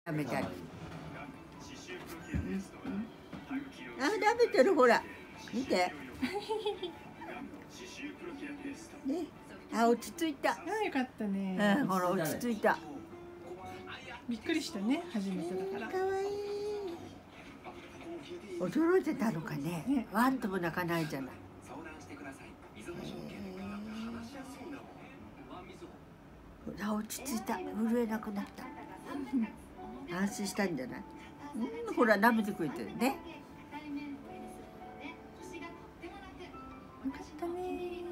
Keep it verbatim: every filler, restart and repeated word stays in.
食べたり、うんうん、あ、食べてる、ほら見てね、あ、落ち着いた。 あ、よかったね。 うん、ほら落ち着いた。 びっくりしたね、初めてだから。 かわいい。驚いてたのかね。ね、ワンとも泣かないじゃない。あ、落ち着いた。震えなくなった。安心したんじゃない。うん、ほら舐めてくれてるね。 よかったね。